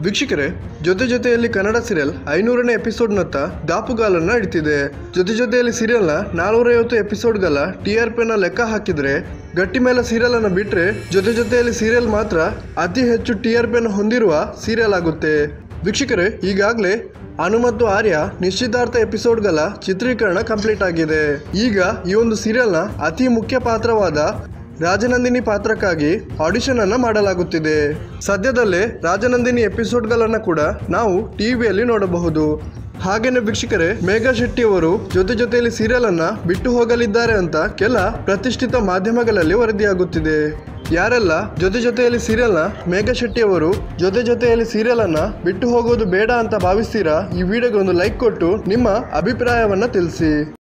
ವೀಕ್ಷಕರೇ, ಜೊತೆಯಲ್ಲಿ ಕನ್ನಡ ಸೀರಿಯಲ್ 500ನೇ ಎಪಿಸೋಡ್ನತ್ತ ದಾಪುಗಾಲನ್ನ ಇಡ್ತಿದೆ. ಜೊತೆಯಲ್ಲಿ ಸೀರಿಯಲ್ನ 450 ಎಪಿಸೋಡ್ಗಳ TRPನ ಲೆಕ್ಕ ಹಾಕಿದ್ರೆ ಗಟ್ಟಿಮೇಲ ಸೀರಿಯಲ್ ಅನ್ನು ಬಿಟ್ರೆ ಜೊತೆಯಲ್ಲಿ ಸೀರಿಯಲ್ ಮಾತ್ರ ಅತಿ ಹೆಚ್ಚು TRPಯನ್ನು ಹೊಂದಿರುವ ಸೀರಿಯಲ್ ಆಗುತ್ತೆ. ವೀಕ್ಷಕರೇ, ಈಗಾಗಲೇ ಅನು ಮತ್ತು ಆರ್ಯ ನಿಶ್ಚಿತಾರ್ಥ ಎಪಿಸೋಡ್ಗಳ ಚಿತ್ರೀಕರಣ ಕಂಪ್ಲೀಟ್ ಆಗಿದೆ. ಈಗ ಈ ಒಂದು ಸೀರಿಯಲ್ನ ಅತಿ ಮುಖ್ಯ ಪಾತ್ರವಾದ ರಾಜನಂದಿನಿ ಪಾತ್ರಕ್ಕಾಗಿ ಆಡಿಷನ್ ಅನ್ನು ಮಾಡಲಾಗುತ್ತಿದೆ. ಸದ್ಯದಲ್ಲೇ ರಾಜನಂದಿನಿ ಎಪಿಸೋಡ್ಗಳನ್ನು ಕೂಡ ನಾವು ಟಿವಿಯಲ್ಲಿ ನೋಡಬಹುದು. ಹಾಗೇನೆ ವೀಕ್ಷಕರೇ, ಮೇಘಾ ಶೆಟ್ಟಿ ಅವರು ಜೊತೆಯಲ್ಲಿ ಸೀರಿಯಲ್ ಅನ್ನ ಬಿಟ್ಟು ಹೋಗಲಿದ್ದಾರೆ ಅಂತ ಕೆಲ ಪ್ರತಿಷ್ಠಿತ ಮಾಧ್ಯಮಗಳಲ್ಲಿ ವರದಿಯಾಗುತ್ತಿದೆ. ಯಾರೆಲ್ಲ ಜೊತೆಯಲ್ಲಿ ಸೀರಿಯಲ್ನ ಮೇಘಾ ಶೆಟ್ಟಿ ಅವರು ಜೊತೆಯಲ್ಲಿ ಸೀರಿಯಲ್ ಅನ್ನ ಬಿಟ್ಟು ಹೋಗೋದು ಬೇಡ ಅಂತ ಭಾವಿಸ್ತೀರಾ, ಈ ವಿಡಿಯೋಗೆ ಒಂದು ಲೈಕ್ ಕೊಟ್ಟು ನಿಮ್ಮ ಅಭಿಪ್ರಾಯವನ್ನ ತಿಳಿಸಿ.